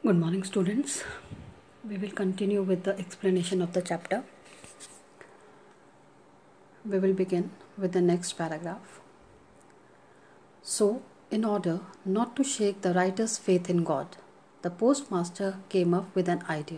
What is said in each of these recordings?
Good morning, students. We will continue with the explanation of the chapter. We will begin with the next paragraph. So, in order not to shake the writer's faith in God, the postmaster came up with an idea.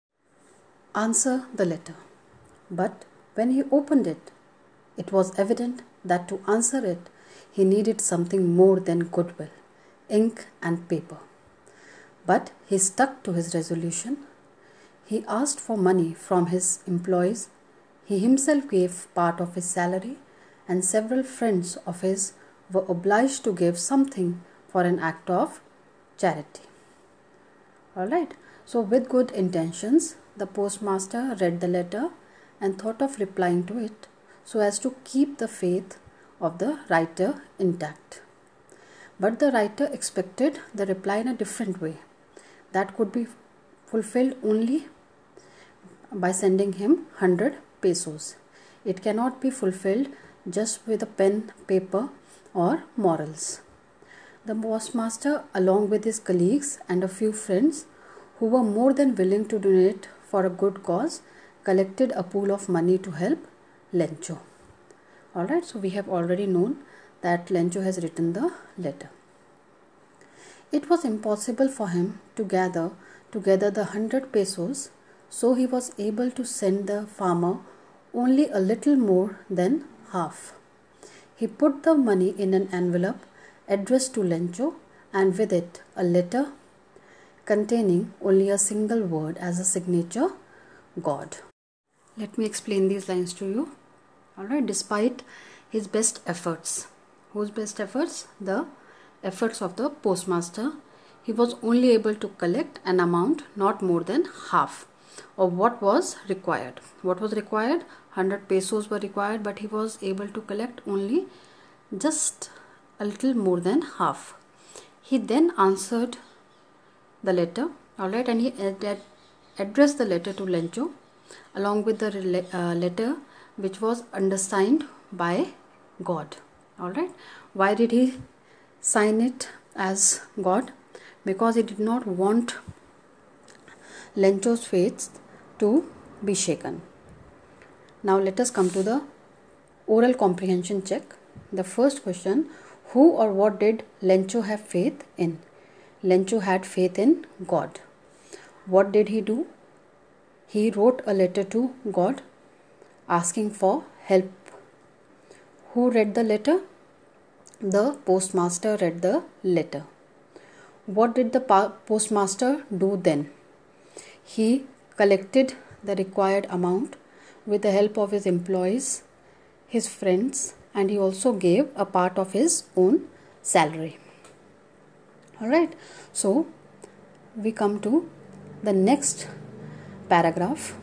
Answer the letter. But when he opened it, it was evident that to answer it, he needed something more than goodwill, ink and paper. But he stuck to his resolution. He asked for money from his employees. He himself gave part of his salary, and several friends of his were obliged to give something for an act of charity. Alright, so with good intentions, the postmaster read the letter and thought of replying to it so as to keep the faith of the writer intact. But the writer expected the reply in a different way that could be fulfilled only by sending him 100 pesos. It cannot be fulfilled just with a pen, paper or morals. The postmaster, along with his colleagues and a few friends who were more than willing to donate for a good cause, collected a pool of money to help Lencho. Alright, so we have already known that Lencho has written the letter. It was impossible for him to gather together the 100 pesos, so he was able to send the farmer only a little more than half. He put the money in an envelope addressed to Lencho and with it a letter containing only a single word as a signature, God. Let me explain these lines to you. Alright, despite his best efforts. Whose best efforts? The efforts of the postmaster. He was only able to collect an amount not more than half of what was required. What was required? 100 pesos were required, but he was able to collect only just a little more than half. He then answered the letter, alright, and he addressed the letter to Lencho along with the letter which was undersigned by God. Alright, why did he sign it as God? Because he did not want Lencho's faith to be shaken. Now let us come to the oral comprehension check. The first question, who or what did Lencho have faith in? Lencho had faith in God. What did he do? He wrote a letter to God asking for help. Who read the letter? The postmaster read the letter. What did the postmaster do then? He collected the required amount with the help of his employees, his friends, and he also gave a part of his own salary. Alright, so we come to the next paragraph.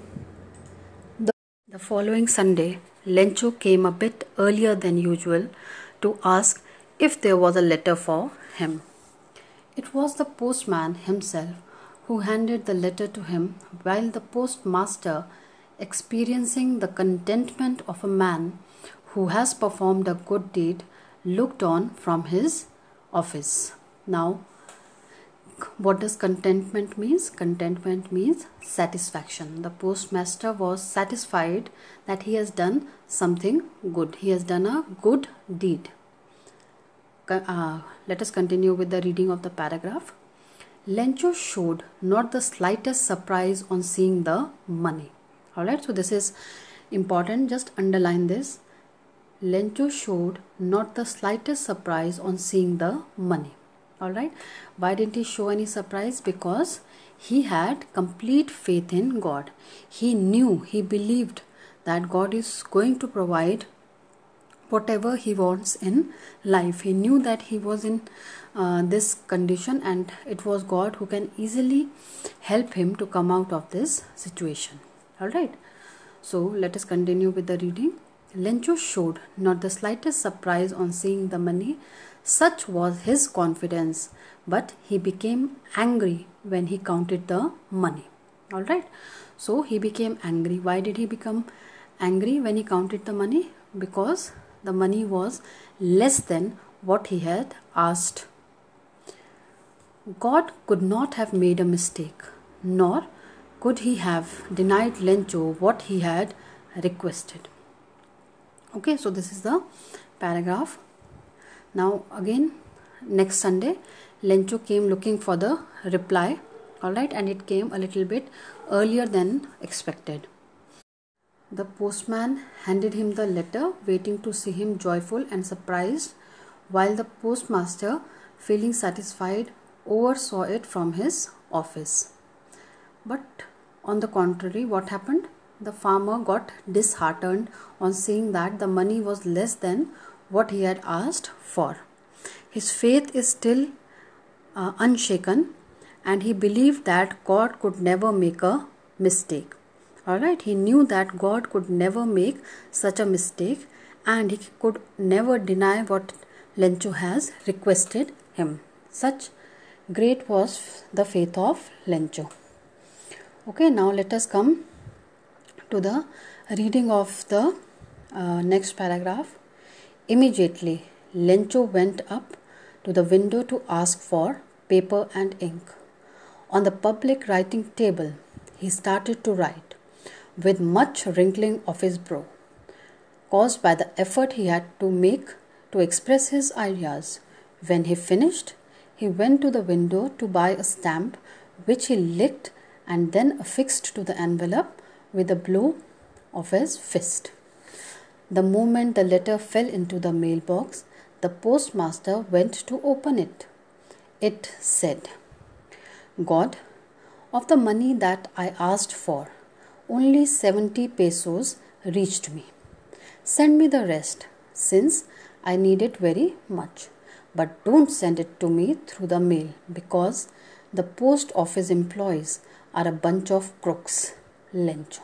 The following Sunday, Lencho came a bit earlier than usual to ask if there was a letter for him. It was the postman himself who handed the letter to him, while the postmaster, experiencing the contentment of a man who has performed a good deed, looked on from his office. Now, what does contentment means? Contentment means satisfaction. The postmaster was satisfied that he has done something good. He has done a good deed. Let us continue with the reading of the paragraph. Lencho showed not the slightest surprise on seeing the money. Alright, so this is important. Just underline this. Lencho showed not the slightest surprise on seeing the money. Alright, why didn't he show any surprise? Because he had complete faith in God. He knew, he believed that God is going to provide whatever he wants in life. He knew that he was in this condition and it was God who can easily help him to come out of this situation. Alright, so let us continue with the reading. Lencho showed not the slightest surprise on seeing the money. Such was his confidence, but he became angry when he counted the money. Alright, so he became angry. Why did he become angry when he counted the money? Because the money was less than what he had asked. God could not have made a mistake, nor could he have denied Lencho what he had requested. Okay, so this is the paragraph. Now again, next Sunday, Lencho came looking for the reply, alright, and it came a little bit earlier than expected. The postman handed him the letter, waiting to see him joyful and surprised, while the postmaster, feeling satisfied, oversaw it from his office. But on the contrary, what happened? The farmer got disheartened on seeing that the money was less than what he had asked for. His faith is still unshaken, and he believed that God could never make a mistake. Alright, he knew that God could never make such a mistake, and he could never deny what Lencho has requested him. Such great was the faith of Lencho. Okay, now let us come to the reading of the next paragraph. Immediately, Lencho went up to the window to ask for paper and ink. On the public writing table, he started to write, with much wrinkling of his brow, caused by the effort he had to make to express his ideas. When he finished, he went to the window to buy a stamp, which he licked and then affixed to the envelope with a blow of his fist. The moment the letter fell into the mailbox, the postmaster went to open it. It said, God, of the money that I asked for, only 70 pesos reached me. Send me the rest, since I need it very much. But don't send it to me through the mail, because the post office employees are a bunch of crooks. Lencho.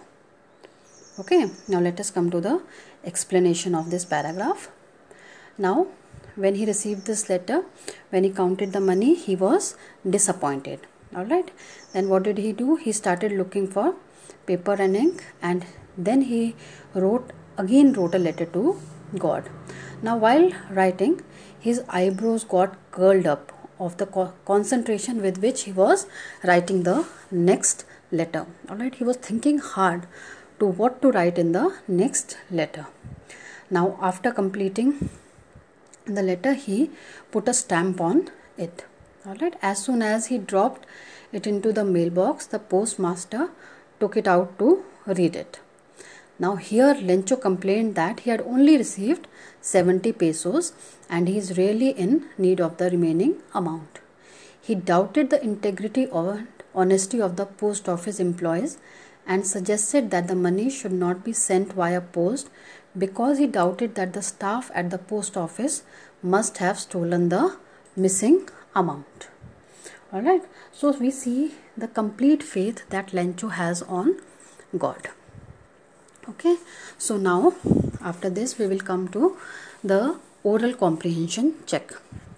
Okay, now let us come to the explanation of this paragraph. Now, when he received this letter, when he counted the money, he was disappointed. Alright, then what did he do? He started looking for paper and ink, and then he wrote a letter to God. Now while writing, his eyebrows got curled up of the concentration with which he was writing the next letter. Alright, he was thinking hard to what to write in the next letter. Now after completing the letter, he put a stamp on it. Alright, as soon as he dropped it into the mailbox, the postmaster took it out to read it. Now here Lencho complained that he had only received 70 pesos and he is really in need of the remaining amount. He doubted the integrity or honesty of the post office employees and suggested that the money should not be sent via post, because he doubted that the staff at the post office must have stolen the missing amount. Alright, so we see the complete faith that Lencho has on God. Okay, so now after this we will come to the oral comprehension check.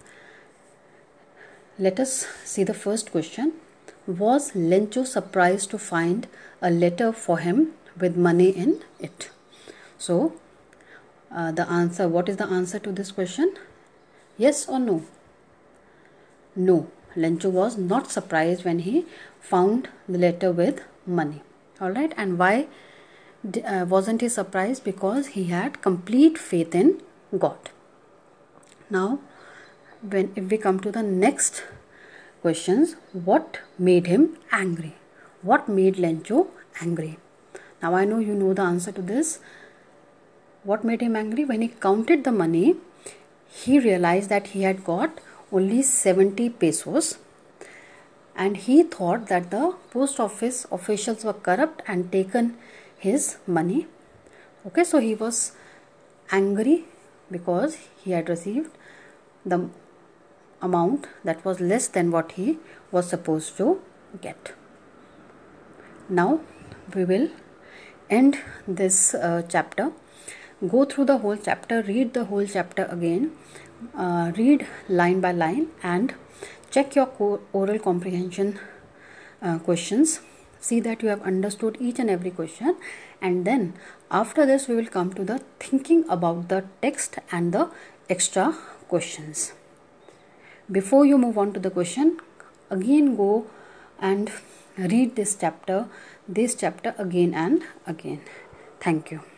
Let us see the first question. Was Lencho surprised to find a letter for him with money in it? So the answer, what is the answer to this question? Yes or no? No, Lencho was not surprised when he found the letter with money. Alright, and why wasn't he surprised? Because he had complete faith in God. Now, if we come to the next questions, what made him angry? What made Lencho angry? Now I know you know the answer to this. What made him angry? When he counted the money, he realized that he had got only 70 pesos, and he thought that the post office officials were corrupt and taken his money. Okay, so he was angry because he had received the amount that was less than what he was supposed to get. Now we will end this chapter. Go through the whole chapter, read the whole chapter again, read line by line and check your oral comprehension questions. See that you have understood each and every question, and then after this we will come to the thinking about the text and the extra questions. Before you move on to the question, again go and read this chapter again and again. Thank you.